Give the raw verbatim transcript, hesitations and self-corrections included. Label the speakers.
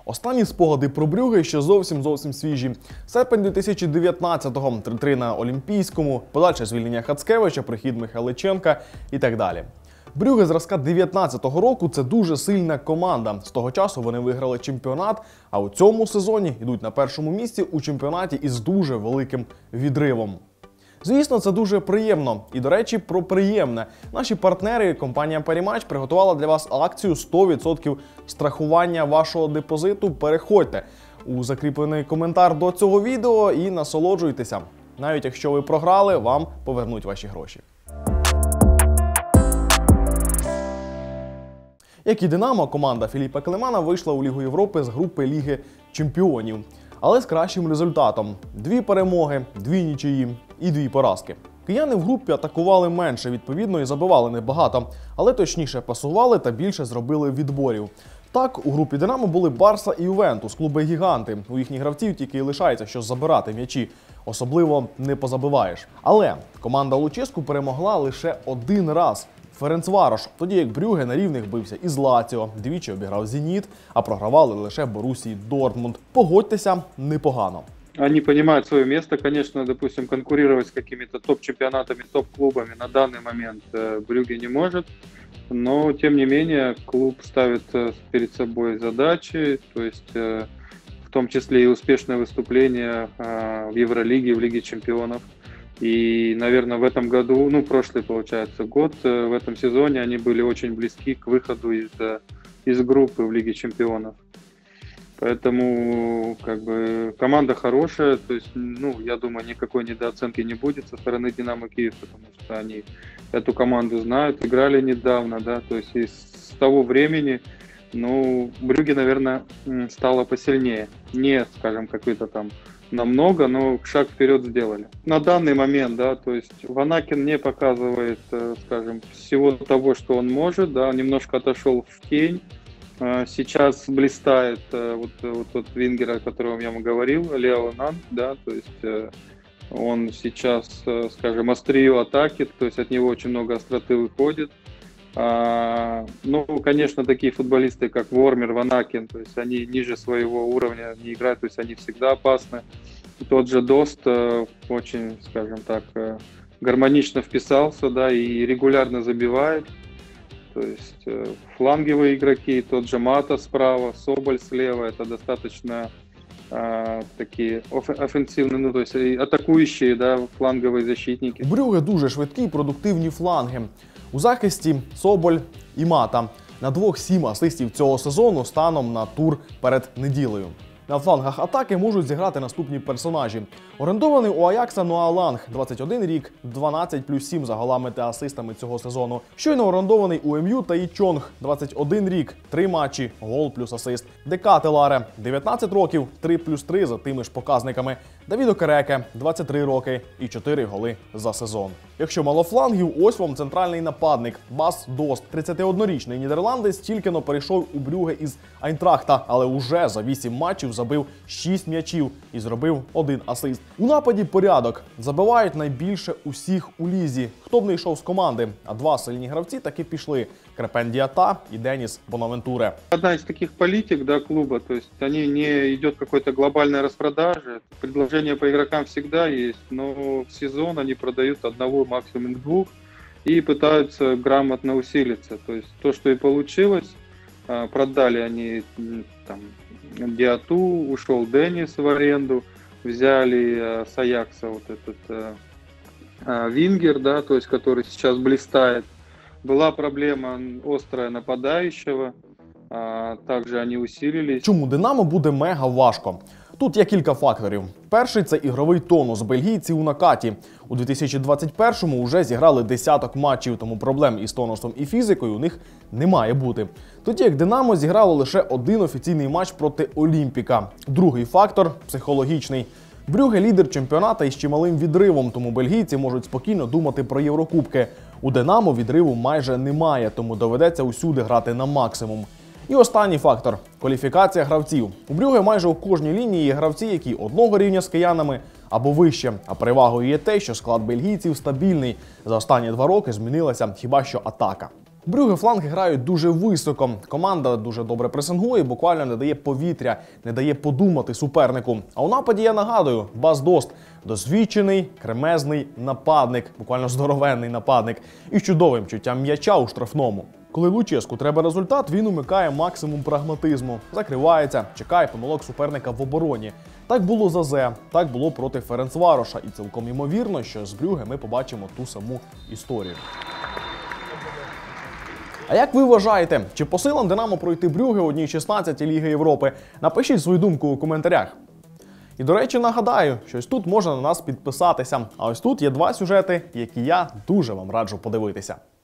Speaker 1: Останні спогади про Брюгге ще зовсім-зовсім свіжі. Серпень дві тисячі дев'ятнадцятого, три-три на Олімпійському, подальше звільнення Хацкевича, прихід Михайличенка і так далі. Брюгге зразка дев'ятнадцятого року – це дуже сильна команда. З того часу вони виграли чемпіонат, а у цьому сезоні йдуть на першому місці у чемпіонаті із дуже великим відривом. Звісно, це дуже приємно. І, до речі, про приємне. Наші партнери, компанія Parimatch, приготувала для вас акцію сто відсотків страхування вашого депозиту. Переходьте у закріплений коментар до цього відео і насолоджуйтеся. Навіть якщо ви програли, вам повернуть ваші гроші. Як і Динамо, команда Філіпа Клемана вийшла у Лігу Європи з групи Ліги Чемпіонів. Але з кращим результатом. Дві перемоги, дві нічиї і дві поразки. Кияни в групі атакували менше, відповідно, і забивали небагато, але точніше пасували та більше зробили відборів. Так, у групі Динамо були Барса і Ювентус, клуби-гіганти. У їхніх гравців тільки і лишається, що забирати м'ячі. Особливо не позабиваєш. Але команда Луческу перемогла лише один раз. Ференцварош, тоді як Брюгге на рівних бився із Лаціо, двічі обіграв Зеніт, а програвали лише Борусії Дортмунд. Погодьтеся, непогано.
Speaker 2: Они понимают свое место, конечно, допустим, конкурировать с какими-то топ-чемпионатами, топ-клубами на данный момент Брюгге не может, но, тем не менее, клуб ставит перед собой задачи, то есть в том числе и успешное выступление в Евролиге, в Лиге чемпионов. И, наверное, в этом году, ну, прошлый, получается, год, в этом сезоне они были очень близки к выходу из, из группы в Лиге чемпионов. Поэтому, как бы, команда хорошая, то есть, ну, я думаю, никакой недооценки не будет со стороны Динамо Киев, потому что они эту команду знают, играли недавно, да, то есть и с того времени, ну, Брюгге, наверное, стало посильнее. Не, скажем, какой-то там намного, но шаг вперед сделали. На данный момент, да, то есть Ванакин не показывает, скажем, всего того, что он может, да, немножко отошел в тень. Сейчас блистает вот, вот тот вингер, о котором я вам говорил, Лео Нан, да, то есть он сейчас, скажем, острие атаки, то есть от него очень много остроты выходит. А, ну, конечно, такие футболисты, как Вормер, Ванакин, то есть они ниже своего уровня не играют, то есть они всегда опасны. И тот же Дост очень, скажем так, гармонично вписался, да, и регулярно забивает. То есть фланговые игроки, тот же Мата справа, Соболь слева, это достаточно а, такие офенсивные, ну, то есть атакующие, да, фланговые защитники.
Speaker 1: У Брюгге дуже швидкі і продуктивні фланги. У захисті Соболь і Мата. На двох сім асистів цього сезону станом на тур перед неділею. На флангах атаки можуть зіграти наступні персонажі. Орендований у Аякса Ноа Ланг, двадцять один рік, дванадцять плюс сім за голами та асистами цього сезону. Щойно орендований у ем ю Таї Чонг, двадцять один рік, три матчі, гол плюс асист. Дека Теларе, дев'ятнадцять років, три плюс три за тими ж показниками. Давідо Кереке, двадцять три роки і чотири голи за сезон. Якщо мало флангів, ось вам центральний нападник Бас Дост. тридцятиоднорічний нідерландець тільки-но перейшов у Брюгге із Айнтрахта, але уже за вісім матчів забив шість м'ячів і зробив один асист. У нападі порядок. Забивають найбільше усіх у лізі. Хто б не йшов з команди, а два сильні гравці таки пішли. Крепен Діата и Денис Бонавентуре.
Speaker 2: Одна из таких политик, да, клуба, то есть они не идет какой-то глобальной распродажи. Предложения по игрокам всегда есть, но в сезон они продают одного, максимум двух и пытаются грамотно усилиться. То есть то, что и получилось, продали они там Диату, ушел Денис в аренду, взяли с Аякса вот этот а, вингер, да, то есть который сейчас блистает. Была проблема острая нападающего, а также они усилились.
Speaker 1: Чому Динамо буде мега важко? Тут є кілька факторів. Перший – це ігровий тонус. Бельгійці у накаті. У дві тисячі двадцять першому вже зіграли десяток матчів, тому проблем із тонусом і фізикою у них не має бути. Тоді як Динамо зіграло лише один офіційний матч проти Олімпіка. Другий фактор – психологічний. Брюгге – лідер чемпіоната із чималим відривом, тому бельгійці можуть спокійно думати про Єврокубки. У Динамо відриву майже немає, тому доведеться усюди грати на максимум. І останній фактор – кваліфікація гравців. У Брюгге майже у кожній лінії є гравці, які одного рівня з киянами або вище. А перевагою є те, що склад бельгійців стабільний. За останні два роки змінилася хіба що атака. Брюгге фланги грають дуже високо. Команда дуже добре пресингує, буквально не дає повітря, не дає подумати супернику. А у нападі, я нагадую, Бас Дост – досвідчений, кремезний нападник, буквально здоровенний нападник, і з чудовим чуттям м'яча у штрафному. Коли Луческу треба результат, він умикає максимум прагматизму, закривається, чекає помилок суперника в обороні. Так було з АЗ, так було проти Ференцвароша, і цілком ймовірно, що з Брюгге ми побачимо ту саму історію. А як ви вважаєте, чи по силам Динамо пройти Брюгге у одній шістнадцятій Ліги Європи? Напишіть свою думку у коментарях. І, до речі, нагадаю, що ось тут можна на нас підписатися. А ось тут є два сюжети, які я дуже вам раджу подивитися.